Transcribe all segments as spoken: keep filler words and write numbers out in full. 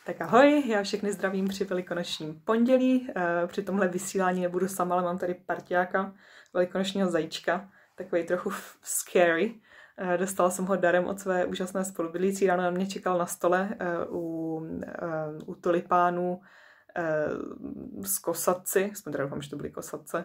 Tak ahoj, já všechny zdravím při velikonočním pondělí. Při tomhle vysílání nebudu sama, ale mám tady parťáka, velikonočního zajíčka, takový trochu scary. Dostala jsem ho darem od své úžasné spolubydlící, ráno na mě čekal na stole u, u tulipánů s kosatci, jsme teda doufám, že to byly kosatce.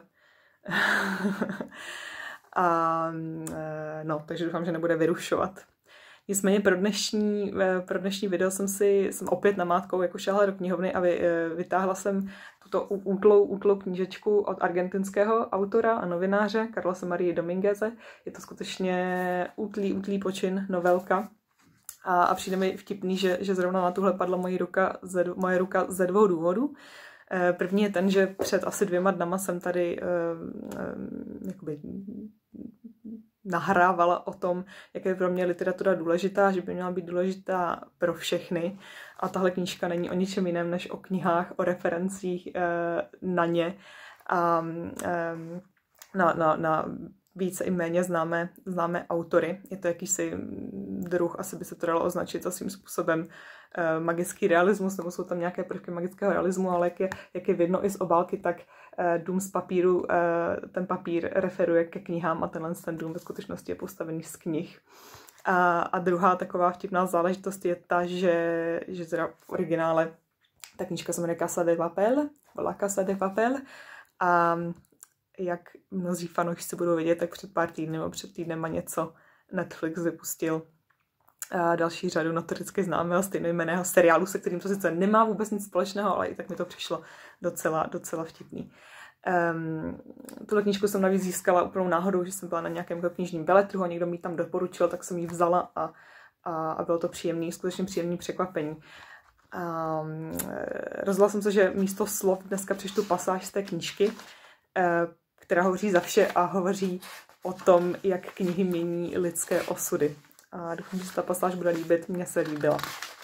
A no, takže doufám, že nebude vyrušovat. Nicméně pro dnešní, pro dnešní video jsem si jsem opět namátkou jako šáhla do knihovny a vy, vytáhla jsem tuto útlou, útlou knížečku od argentinského autora a novináře Carlose Marie Domingueze. Je to skutečně útlý, útlý počin, novelka. A, a přijde mi vtipný, že, že zrovna na tuhle padla moje ruka, ze, moje ruka ze dvou důvodů. První je ten, že před asi dvěma dnama jsem tady uh, uh, jakoby nahrávala o tom, jak je pro mě literatura důležitá, že by měla být důležitá pro všechny. A tahle knížka není o ničem jiném, než o knihách, o referencích uh, na ně a um, na, na, na více i méně známé, známé autory. Je to jakýsi druh, asi by se to dalo označit za svým způsobem eh, magický realismus, nebo jsou tam nějaké prvky magického realismu, ale jak je, jak je vidno i z obálky, tak eh, dům z papíru, eh, ten papír referuje ke knihám a tenhle ten dům ve skutečnosti je postavený z knih. A, a druhá taková vtipná záležitost je ta, že, že teda v originále ta knížka se jmenuje Casa de Papel, La Casa de Papel, a jak mnozí fanoušci budou vědět, tak před pár týdny nebo před týdnem a něco Netflix vypustil a další řadu notoricky známého stejnojmenného seriálu, se kterým to sice nemá vůbec nic společného, ale i tak mi to přišlo docela, docela vtipný. Um, tuhle knížku jsem navíc získala úplnou náhodou, že jsem byla na nějakém knižním veletrhu a někdo mi tam doporučil, tak jsem ji vzala a, a, a bylo to příjemný, skutečně příjemný překvapení. Um, rozhodla jsem se, že místo slov dneska přečtu pasáž z té knížky, uh, která hovoří za vše a hovoří o tom, jak knihy mění lidské osudy. A doufám, že se ta pasáž bude líbit, mně se líbila.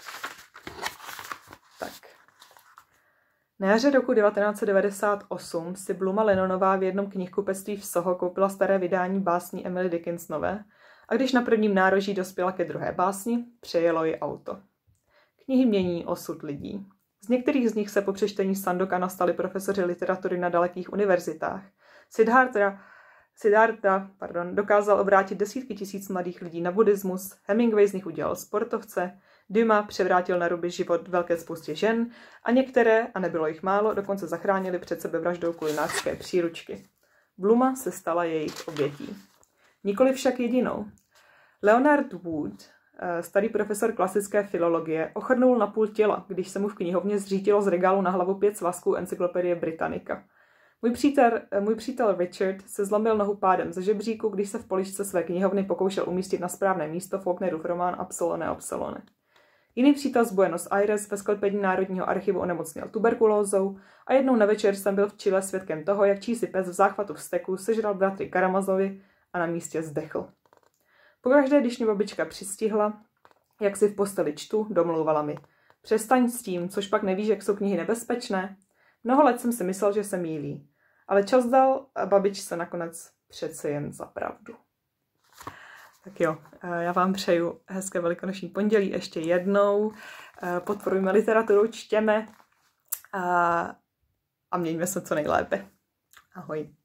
Tak. Na jaře roku devatenáct set devadesát osm si Bluma Lennonová v jednom knihkupectví v Soho koupila staré vydání básní Emily Dickinsonové a když na prvním nároží dospěla ke druhé básni, přejelo ji auto. Knihy mění osud lidí. Z některých z nich se po přečtení Sandokana stali profesoři literatury na dalekých univerzitách. Siddhartha, Siddhartha pardon, dokázal obrátit desítky tisíc mladých lidí na buddhismus, Hemingway z nich udělal sportovce, Dumas převrátil na ruby život velké spoustě žen a některé, a nebylo jich málo, dokonce zachránili před sebevraždou kulinářské příručky. Bluma se stala jejich obětí. Nikoli však jedinou. Leonard Wood, starý profesor klasické filologie, ochrnul na půl těla, když se mu v knihovně zřítilo z regálu na hlavu pět svazků Encyklopedie Britannica. Můj přítel, můj přítel Richard se zlomil nohu pádem ze žebříku, když se v poličce své knihovny pokoušel umístit na správné místo Faulknerův román Absolone Absolone. Jiný přítel z Buenos Aires ve sklepení Národního archivu onemocněl tuberkulózou a jednou na večer jsem byl v Chile svědkem toho, jak čísi pes v záchvatu vzteku sežral bratry Karamazovi a na místě zdechl. Pokaždé, když mě babička přistihla, jak si v posteli čtu, domlouvala mi: přestaň s tím, což pak nevíš, jak jsou knihy nebezpečné. Mnoho let jsem si myslel, že se mýlí, ale čas dal a babičce nakonec přece jen za pravdu. Tak jo, já vám přeju hezké velikonoční pondělí ještě jednou. Podporujme literaturu, čtěme a, a mějme se co nejlépe. Ahoj.